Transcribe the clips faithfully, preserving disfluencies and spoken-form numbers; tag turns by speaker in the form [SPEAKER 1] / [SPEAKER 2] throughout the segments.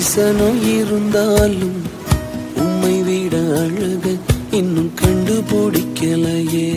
[SPEAKER 1] கோடிசனம் இருந்தாலும் உம்மை விட அழகு இன்னும் கண்டுபிடிக்கலையே.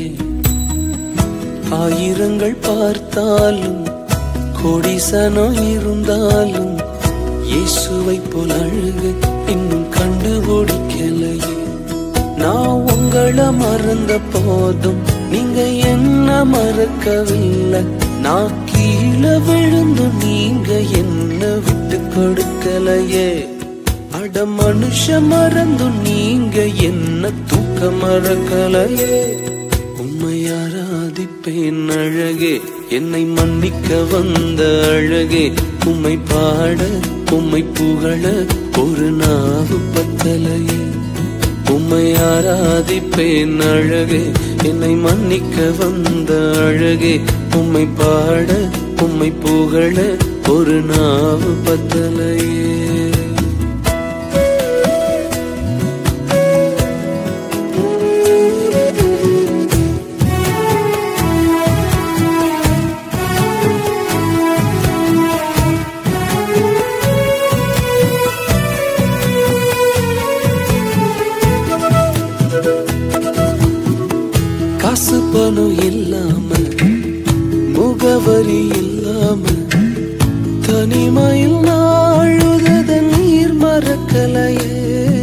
[SPEAKER 1] ஆயிரங்கள் பார்த்தாலும் கோடிசனம் இருந்தாலும் இயேசுவை போல் அழகு இன்னும் கண்டுபிடிக்கலையே. நான் உங்களை மறந்த போதும் நீங்க என்ன மறக்கவில்லை. நான் கீழே விழுந்து நீங்க என்ன விட்டு கொடுக்கலையே. அட மனுஷ மறந்து நீங்க என்ன தூக்க மறக்கலையே. உம்மை ஆராதிப்பேன் அழகே, என்னை மன்னிக்க வந்த அழகே. உம்மை பாட உம்மை புகழ ஒரு நாவு பத்தலையே. உம்மை ஆராதிப்பேன் அழகே, என்னை மன்னிக்க வந்த அழகே. உம்மை பாட உம்மை புகழ ஒரு நாவு பத்தலையே. காசு பணம் இல்லாம முகவரி இல்லாம தனிமையில் நாழுத நீர் மறக்கலையே.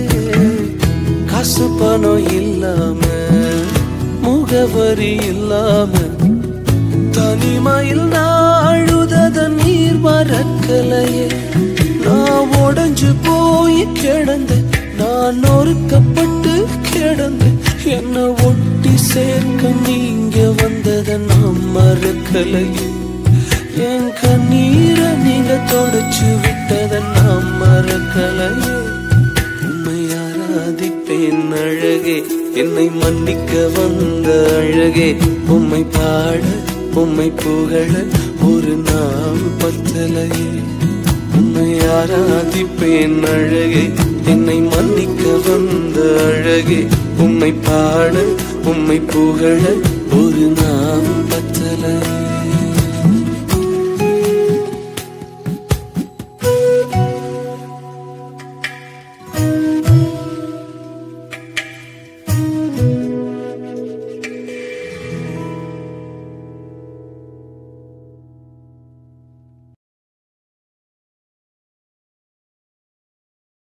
[SPEAKER 1] காசு பணம் இல்லாம முகவரி இல்லாம தனிமையில் நாழுத நீர் மறக்கலையே. நான் உடைஞ்சு போய் கிடந்து நான் நொறுக்கப்பட்டு கிடந்து என்ன ஒட்டி சேர்க்க நீங்க வந்தத நான் மறக்கலையே. என் கண்ணீரை நீங்க தொடச்சு விட்டத நான் மறக்கலையே. உம்மை ஆராதிப்பேன் அழகே, என்னை மன்னிக்க வந்த அழகே. உம்மை பாட உம்மை புகழ ஒரு நாவு பத்தலையே. உம்மை ஆராதிப்பேன் அழகே, என்னை மன்னிக்க வந்த அழகே. உம்மை பாட உம்மை புகழ ஒரு நாவு பத்தலையே.